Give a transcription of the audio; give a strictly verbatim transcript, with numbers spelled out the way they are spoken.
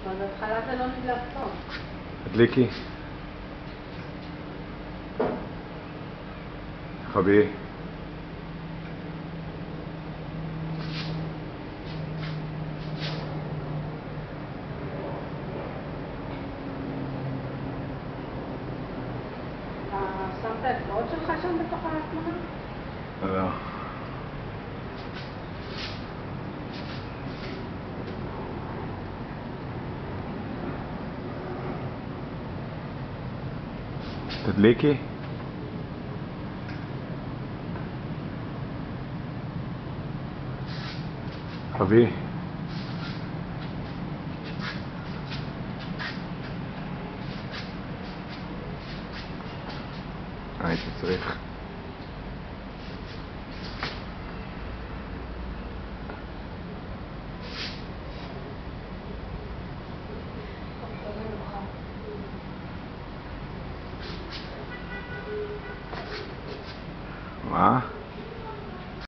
אבל בהתחלה זה לא נדלק טוב. תדליקי. חביבי. אתה שמת את האצבעות שלך שם בתוך התמונה? לא. תדליקי. חביבי. הייתי צריך. מה?